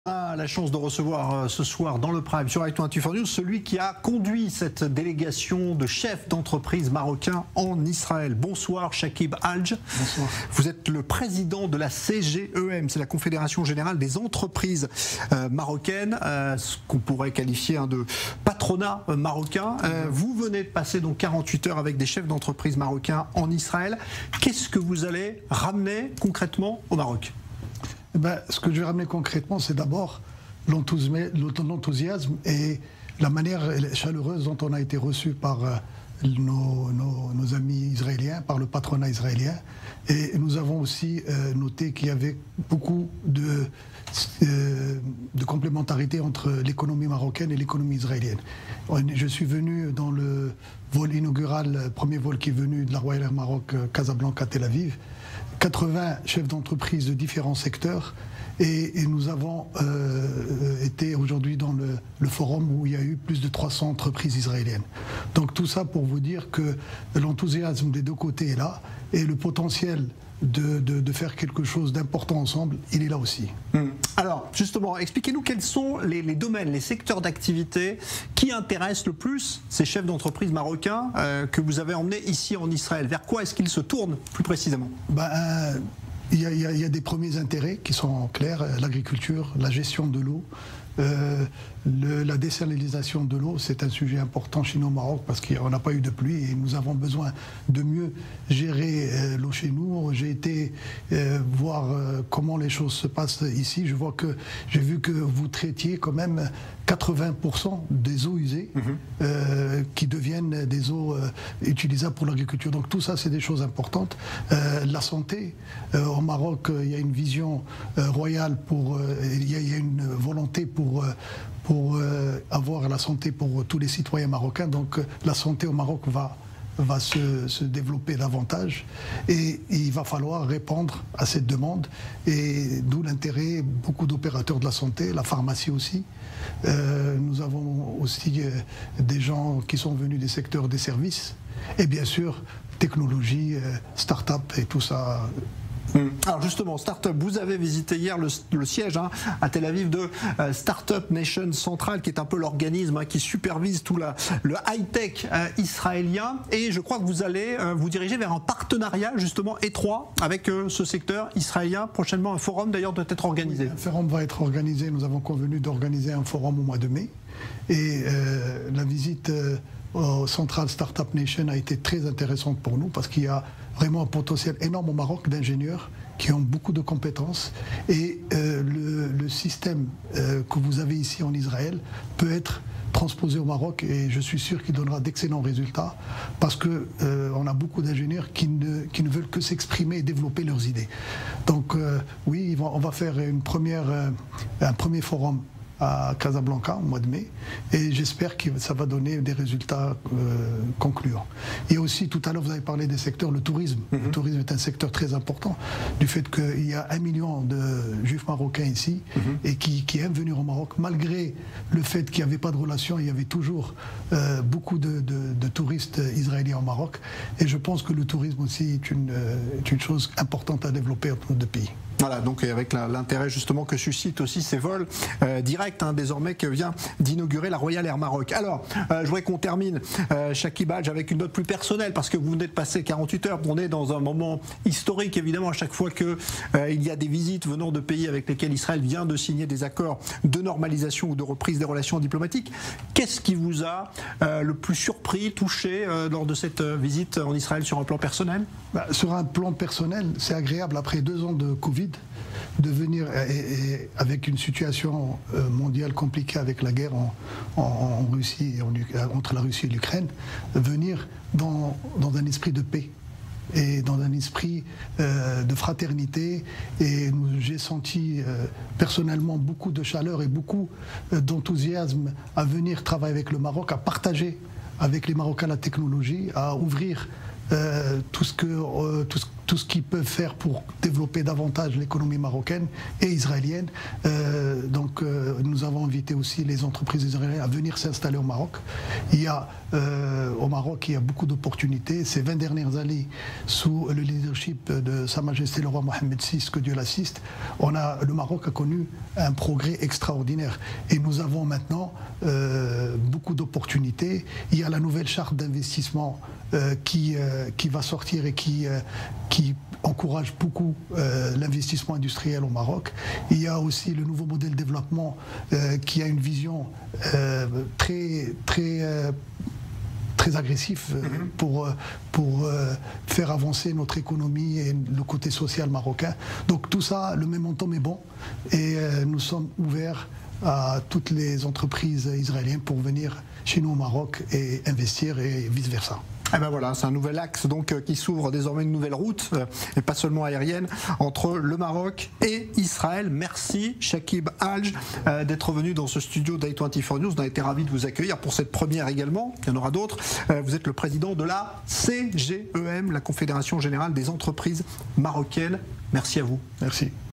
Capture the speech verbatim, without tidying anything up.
A la chance de recevoir euh, ce soir dans le Prime sur Actu vingt-quatre News celui qui a conduit cette délégation de chefs d'entreprise marocains en Israël. Bonsoir Chakib Hadj. Bonsoir. Vous êtes le président de la C G E M, c'est la Confédération Générale des Entreprises euh, Marocaines, euh, ce qu'on pourrait qualifier hein, de patronat euh, marocain. Euh, vous venez de passer donc quarante-huit heures avec des chefs d'entreprise marocains en Israël. Qu'est-ce que vous allez ramener concrètement au Maroc ? Eh ben, ce que je vais ramener concrètement, c'est d'abord l'enthousiasme et la manière chaleureuse dont on a été reçu par euh, nos, nos, nos amis israéliens, par le patronat israélien. Et nous avons aussi euh, noté qu'il y avait beaucoup de, euh, de complémentarité entre l'économie marocaine et l'économie israélienne. Je suis venu dans le vol inaugural, le premier vol qui est venu de la Royal Air Maroc, Casablanca, Tel Aviv. quatre-vingts chefs d'entreprise de différents secteurs et, et nous avons euh, été aujourd'hui dans le, le forum où il y a eu plus de trois cents entreprises israéliennes. Donc tout ça pour vous dire que l'enthousiasme des deux côtés est là et le potentiel de, de, de faire quelque chose d'important ensemble, il est là aussi. Mmh. Alors justement, expliquez-nous quels sont les, les domaines, les secteurs d'activité qui intéressent le plus ces chefs d'entreprise marocains euh, que vous avez emmenés ici en Israël. Vers quoi est-ce qu'ils se tournent plus précisément ? Ben, euh, y a, y a, y a des premiers intérêts qui sont clairs, l'agriculture, la gestion de l'eau. Euh, le, la désalinisation de l'eau, c'est un sujet important chez nous au Maroc parce qu'on n'a pas eu de pluie et nous avons besoin de mieux gérer euh, l'eau chez nous. J'ai été euh, voir euh, comment les choses se passent ici. Je vois que j'ai vu que vous traitiez quand même quatre-vingts pour cent des eaux usées mmh. euh, qui deviennent des eaux euh, utilisables pour l'agriculture. Donc tout ça, c'est des choses importantes. Euh, la santé, euh, au Maroc, il y a une vision euh, royale pour, euh, il y a, il y a une volonté pour pour, pour euh, avoir la santé pour tous les citoyens marocains. Donc la santé au Maroc va, va se, se développer davantage et il va falloir répondre à cette demande et d'où l'intérêt, beaucoup d'opérateurs de la santé, la pharmacie aussi. Euh, nous avons aussi euh, des gens qui sont venus des secteurs des services et bien sûr technologie, euh, start-up et tout ça. Alors justement, Startup, vous avez visité hier le, le siège hein, à Tel Aviv de euh, Startup Nation Central, qui est un peu l'organisme hein, qui supervise tout la, le high-tech euh, israélien. Et je crois que vous allez euh, vous diriger vers un partenariat justement étroit avec euh, ce secteur israélien. Prochainement, un forum d'ailleurs doit être organisé. Oui, un forum va être organisé. Nous avons convenu d'organiser un forum au mois de mai. Et euh, la visite euh, au Central Startup Nation a été très intéressante pour nous parce qu'il y a vraiment un potentiel énorme au Maroc d'ingénieurs qui ont beaucoup de compétences et euh, le, le système euh, que vous avez ici en Israël peut être transposé au Maroc et je suis sûr qu'il donnera d'excellents résultats parce qu'on euh, a beaucoup d'ingénieurs qui ne, qui ne veulent que s'exprimer et développer leurs idées. Donc euh, oui, on va faire une première, euh, un premier forum à Casablanca au mois de mai et j'espère que ça va donner des résultats euh, concluants. Et aussi tout à l'heure vous avez parlé des secteurs, le tourisme. Mm-hmm. Le tourisme est un secteur très important du fait qu'il y a un million de juifs marocains ici mm-hmm. et qui, qui aiment venir au Maroc malgré le fait qu'il n'y avait pas de relation, il y avait toujours euh, beaucoup de, de, de touristes israéliens au Maroc et je pense que le tourisme aussi est une, est une chose importante à développer entre nos deux pays. Voilà, donc avec l'intérêt justement que suscitent aussi ces vols euh, directs, hein, désormais que vient d'inaugurer la Royal Air Maroc. Alors, euh, je voudrais qu'on termine, euh, Chakib Hadj, avec une note plus personnelle, parce que vous venez de passer quarante-huit heures, on est dans un moment historique, évidemment, à chaque fois qu'il euh, y a des visites venant de pays avec lesquels Israël vient de signer des accords de normalisation ou de reprise des relations diplomatiques. Qu'est-ce qui vous a euh, le plus surpris, touché euh, lors de cette euh, visite en Israël sur un plan personnel ? Bah, sur un plan personnel, c'est agréable, après deux ans de Covid, de venir et, et avec une situation mondiale compliquée avec la guerre en, en, en Russie et en, entre la Russie et l'Ukraine, venir dans, dans un esprit de paix et dans un esprit euh, de fraternité et j'ai senti euh, personnellement beaucoup de chaleur et beaucoup euh, d'enthousiasme à venir travailler avec le Maroc, à partager avec les Marocains la technologie, à ouvrir Euh, tout ce que euh, tout ce, tout ce qu'ils peuvent faire pour développer davantage l'économie marocaine et israélienne. Euh, donc euh, nous avons invité inviter aussi les entreprises israéliennes à venir s'installer au Maroc. Il y a, euh, au Maroc, il y a beaucoup d'opportunités. Ces vingt dernières années, sous le leadership de Sa Majesté le roi Mohammed six, que Dieu l'assiste, on a, le Maroc a connu un progrès extraordinaire. Et nous avons maintenant euh, beaucoup d'opportunités. Il y a la nouvelle charte d'investissement euh, qui, euh, qui va sortir et qui, euh, qui encourage beaucoup euh, l'investissement industriel au Maroc. Il y a aussi le nouveau modèle de développement euh, qui a une vision euh, très, très, euh, très agressive euh, mm-hmm. pour, pour euh, faire avancer notre économie et le côté social marocain. Donc tout ça, le momentum est bon et euh, nous sommes ouverts à toutes les entreprises israéliennes pour venir chez nous au Maroc et investir et vice-versa. Eh ben voilà, c'est un nouvel axe donc euh, qui s'ouvre désormais, une nouvelle route, euh, et pas seulement aérienne, entre le Maroc et Israël. Merci Chakib Hadj euh, d'être venu dans ce studio d'I vingt-quatre News. On a été ravis de vous accueillir pour cette première également. Il y en aura d'autres. Euh, vous êtes le président de la C G E M, la Confédération Générale des Entreprises Marocaines. Merci à vous. Merci.